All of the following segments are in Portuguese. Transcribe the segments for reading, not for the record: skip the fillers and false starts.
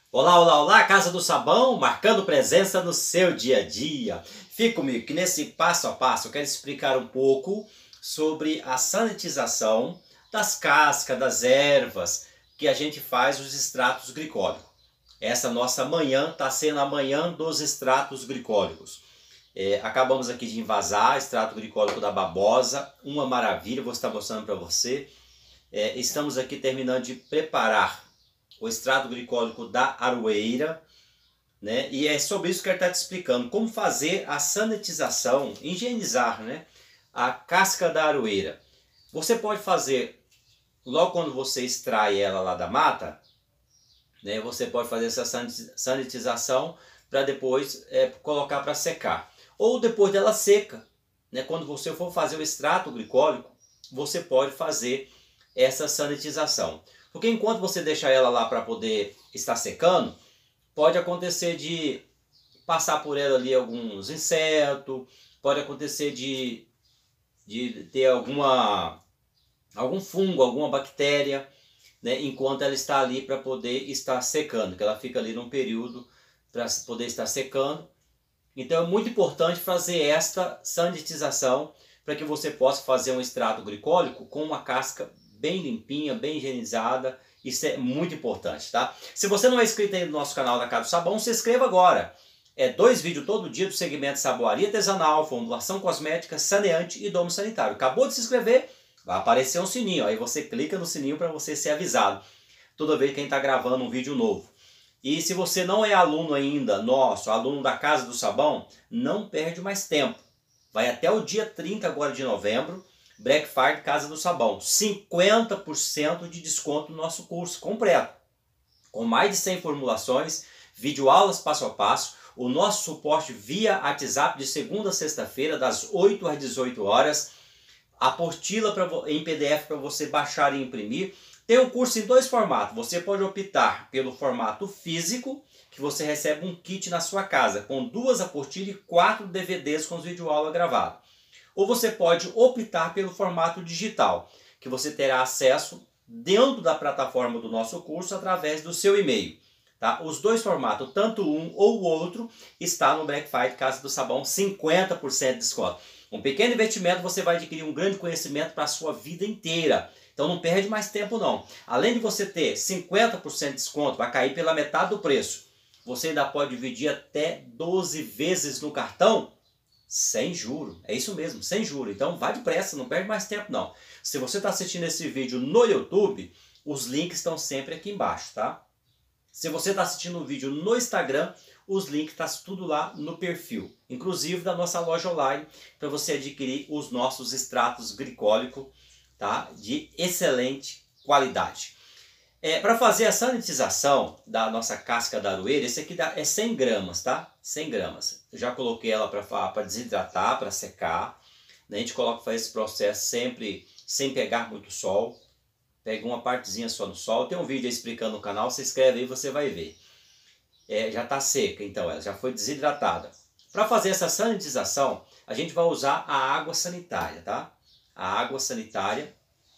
Olá, olá, olá, Casa do Sabão, marcando presença no seu dia a dia. Fique comigo que nesse passo a passo eu quero explicar um pouco sobre a sanitização das cascas, das ervas, que a gente faz os extratos glicólicos. Essa nossa manhã está sendo a manhã dos extratos glicólicos. Acabamos aqui de envasar extrato glicólico da babosa, uma maravilha, vou estar mostrando para você. Estamos aqui terminando de preparar o extrato glicólico da aroeira, né? E é sobre isso que ele está te explicando, como fazer a sanitização, higienizar, né, a casca da aroeira. Você pode fazer, logo quando você extrai ela lá da mata, né, você pode fazer essa sanitização para depois colocar para secar. Ou depois dela seca, né, quando você for fazer o extrato glicólico, você pode fazer essa sanitização. Porque enquanto você deixa ela lá para poder estar secando, pode acontecer de passar por ela ali alguns insetos, pode acontecer de ter algum fungo, alguma bactéria, né, enquanto ela está ali para poder estar secando, que ela fica ali num período para poder estar secando. Então é muito importante fazer esta sanitização para que você possa fazer um extrato glicólico com uma casca bem limpinha, bem higienizada. Isso é muito importante, tá? Se você não é inscrito ainda no nosso canal da Casa do Sabão, se inscreva agora. 2 vídeos todo dia do segmento saboaria artesanal, formulação cosmética, saneante e domo sanitário. Acabou de se inscrever? Vai aparecer um sininho. Aí você clica no sininho para você ser avisado toda vez que a gente está gravando um vídeo novo. E se você não é aluno ainda nosso, aluno da Casa do Sabão, não perde mais tempo. Vai até o dia 30 agora de novembro, Black Friday Casa do Sabão. 50% de desconto no nosso curso completo. Com mais de 100 formulações, videoaulas passo a passo, o nosso suporte via WhatsApp de segunda a sexta-feira, das 8 às 18 horas, a apostila em PDF para você baixar e imprimir. Tem um curso em 2 formatos. Você pode optar pelo formato físico, que você recebe um kit na sua casa, com 2 apostilas e 4 DVDs com os videoaulas gravados. Ou você pode optar pelo formato digital, que você terá acesso dentro da plataforma do nosso curso através do seu e-mail. Tá? Os 2 formatos, tanto um ou o outro, está no Black Friday Casa do Sabão, 50% de desconto. Um pequeno investimento, você vai adquirir um grande conhecimento para a sua vida inteira. Então não perde mais tempo não. Além de você ter 50% de desconto, vai cair pela metade do preço. Você ainda pode dividir até 12 vezes no cartão, sem juro. É isso mesmo, sem juro. Então vá depressa, não perde mais tempo não. Se você está assistindo esse vídeo no YouTube, os links estão sempre aqui embaixo, tá? Se você está assistindo o vídeo no Instagram, os links estão tudo lá no perfil. Inclusive da nossa loja online, para você adquirir os nossos extratos glicólicos, tá? De excelente qualidade. Para fazer a sanitização da nossa casca da aroeira, esse aqui é 100 gramas, tá? 100 gramas. Eu já coloquei ela para desidratar, para secar. A gente faz esse processo sempre sem pegar muito sol. Pega uma partezinha só no sol. Tem um vídeo aí explicando no canal, se inscreve aí, você vai ver. Já está seca, então ela já foi desidratada. Para fazer essa sanitização, a gente vai usar a água sanitária, tá? A água sanitária,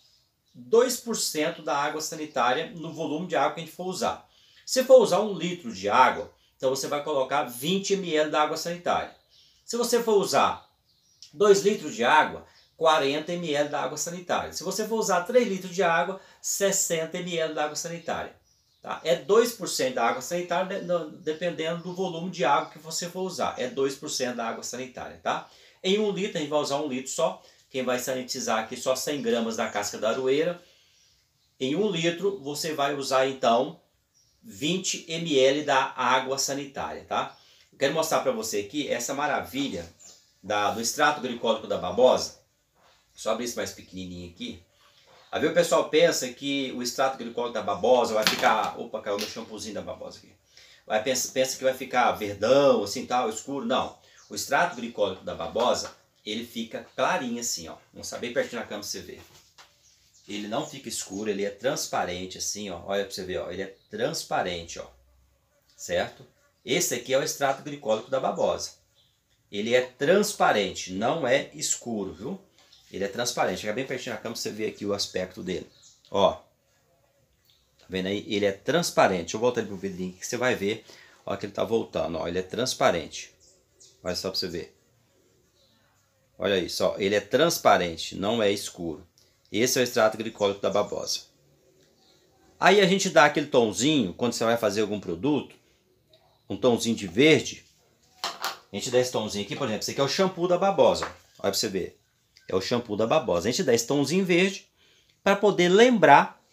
2% da água sanitária no volume de água que a gente for usar. Se for usar 1 litro de água, então você vai colocar 20 ml da água sanitária. Se você for usar 2 litros de água, 40 ml da água sanitária. Se você for usar 3 litros de água, 60 ml da água sanitária. Tá? 2% da água sanitária, dependendo do volume de água que você for usar. 2% da água sanitária. Tá? Em 1 litro, a gente vai usar 1 litro só. Quem vai sanitizar aqui só 100 gramas da casca da aroeira. Em 1 litro, você vai usar então 20 ml da água sanitária. Tá? Eu quero mostrar para você aqui essa maravilha do extrato glicólico da babosa. Só abrir isso mais pequenininho aqui. Aí o pessoal pensa que o extrato glicólico da babosa vai ficar... Opa, caiu meu shampoozinho da babosa aqui. Pensa que vai ficar verdão, assim, tal, escuro. Não. O extrato glicólico da babosa, ele fica clarinho assim, ó. Vamos saber pertinho na câmera pra você ver. Ele não fica escuro, ele é transparente assim, ó. Olha pra você ver, ó. Ele é transparente, ó. Certo? Esse aqui é o extrato glicólico da babosa. Ele é transparente, não é escuro, viu? Ele é transparente. Chega bem pertinho na câmera pra você ver aqui o aspecto dele. Ó. Tá vendo aí? Ele é transparente. Deixa eu voltar ele pro vidrinho que você vai ver. Olha que ele tá voltando, ó. Ele é transparente. Olha só pra você ver. Olha isso, ó. Ele é transparente, não é escuro. Esse é o extrato glicólico da babosa. Aí a gente dá aquele tomzinho, quando você vai fazer algum produto, um tomzinho de verde. A gente dá esse tomzinho aqui, por exemplo, esse aqui é o shampoo da babosa. Olha pra você ver. É o shampoo da babosa. A gente dá esse tomzinho verde para poder lembrar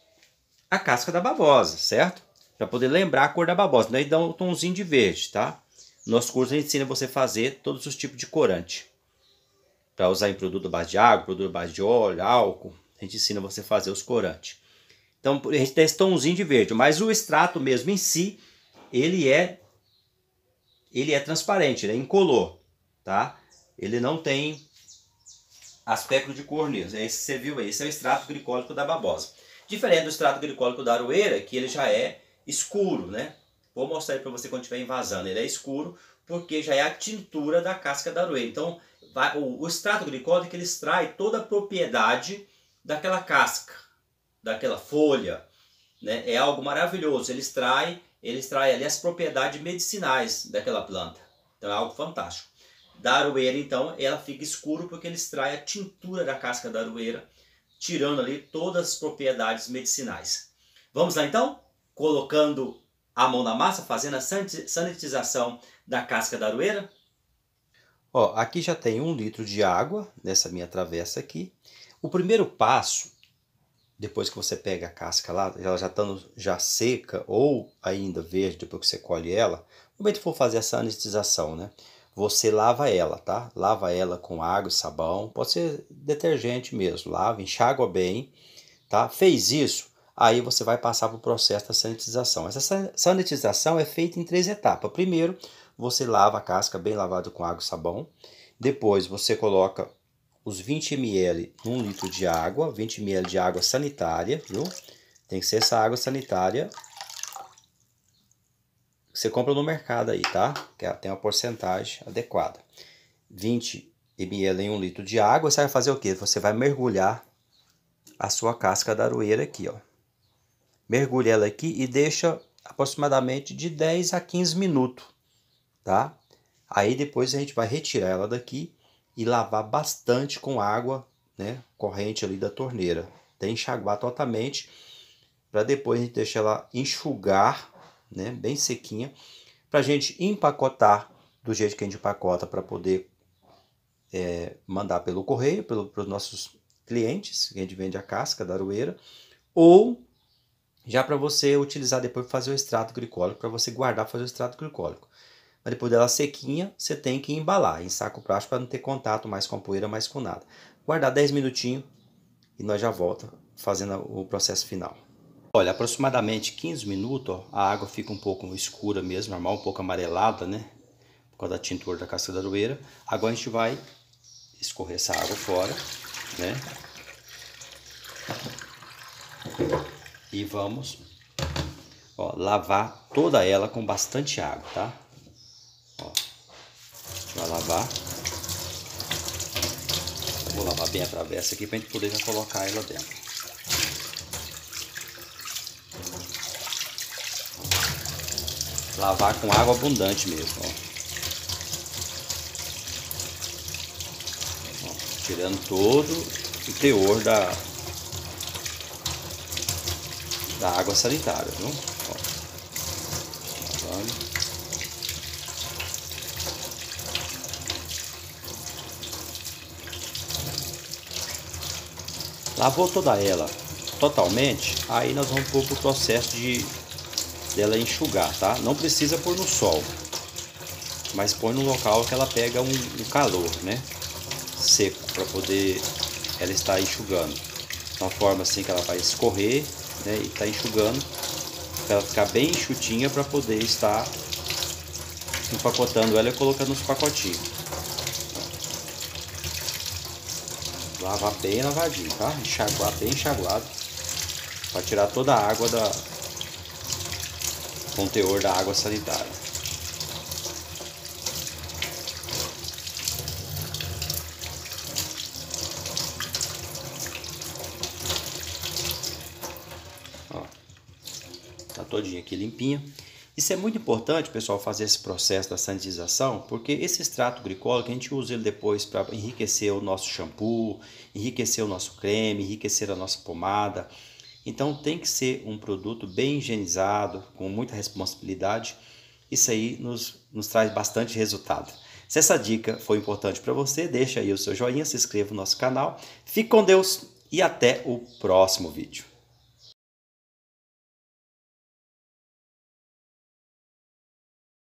a casca da babosa, certo? Para poder lembrar a cor da babosa. Daí dá um tomzinho de verde, tá? No nosso curso a gente ensina você a fazer todos os tipos de corante. Para usar em produto à base de água, produto à base de óleo, álcool. A gente ensina você a fazer os corantes. Então a gente dá esse tomzinho de verde. Mas o extrato mesmo em si, ele é transparente, ele é incolor, tá? Ele não tem aspecto de cor mesmo. É esse que você viu aí. Esse é o extrato glicólico da babosa. Diferente do extrato glicólico da aroeira, que ele já é escuro, né? Vou mostrar aí para você quando estiver envasando. Ele é escuro porque já é a tintura da casca da aroeira. Então, o extrato glicólico ele extrai toda a propriedade daquela casca, daquela folha, né? É algo maravilhoso. Ele extrai ali as propriedades medicinais daquela planta. Então é algo fantástico. Da aroeira, então, ela fica escuro porque ele extrai a tintura da casca da aroeira, tirando ali todas as propriedades medicinais. Vamos lá, então? Colocando a mão na massa, fazendo a sanitização da casca da aroeira. Ó, aqui já tem 1 litro de água nessa minha travessa aqui. O primeiro passo, depois que você pega a casca lá, ela já estando já seca ou ainda verde, depois que você colhe ela, no momento que for fazer a sanitização, né? Você lava ela, tá? Lava ela com água e sabão, pode ser detergente mesmo, lava, enxágua bem, tá? Fez isso, aí você vai passar para o processo da sanitização. Essa sanitização é feita em 3 etapas. Primeiro, você lava a casca bem lavada com água e sabão. Depois você coloca os 20 ml num litro de água, 20 ml de água sanitária, viu? Tem que ser essa água sanitária que você compra no mercado aí, tá? Que ela tem uma porcentagem adequada. 20 ml em 1 litro de água, você vai fazer o quê? Você vai mergulhar a sua casca da aroeira aqui, ó. Mergulha ela aqui e deixa aproximadamente de 10 a 15 minutos, tá? Aí depois a gente vai retirar ela daqui e lavar bastante com água, né, corrente ali da torneira. Até enxaguar totalmente, para depois a gente deixar ela enxugar, né, bem sequinha, para a gente empacotar do jeito que a gente empacota para poder mandar pelo correio, para os nossos clientes, que a gente vende a casca da aroeira, ou já para você utilizar depois para fazer o extrato glicólico, para você guardar para fazer o extrato glicólico. Mas depois dela sequinha, você tem que embalar em saco plástico para não ter contato mais com a poeira, mais com nada. Guardar 10 minutinhos e nós já volta fazendo o processo final. Olha, aproximadamente 15 minutos, ó, a água fica um pouco escura mesmo, normal, um pouco amarelada, né? Por causa da tintura da casca da aroeira. Agora a gente vai escorrer essa água fora, né? E vamos, ó, lavar toda ela com bastante água, tá? Ó, vai lavar. Eu vou lavar bem a travessa aqui pra gente poder já colocar ela dentro. Lavar com água abundante mesmo, ó. Ó, tirando todo o teor da água sanitária, viu? Ó, lavando. Lavou toda ela totalmente, aí nós vamos pôr o processo dela enxugar, tá? Não precisa pôr no sol, mas põe no local que ela pega um calor, né? Seco, para poder ela estar enxugando. De uma forma assim que ela vai escorrer, né? E tá enxugando, para ela ficar bem enxutinha, para poder estar empacotando ela e colocando nos pacotinhos. Lavar bem lavadinho, tá? Enxaguar bem enxaguado, para tirar toda a água com o teor da água sanitária. Ó, todinha aqui limpinha. Isso é muito importante, pessoal, fazer esse processo da sanitização, porque esse extrato glicólico a gente usa ele depois para enriquecer o nosso shampoo, enriquecer o nosso creme, enriquecer a nossa pomada. Então tem que ser um produto bem higienizado, com muita responsabilidade. Isso aí nos traz bastante resultado. Se essa dica foi importante para você, deixa aí o seu joinha, se inscreva no nosso canal. Fique com Deus e até o próximo vídeo.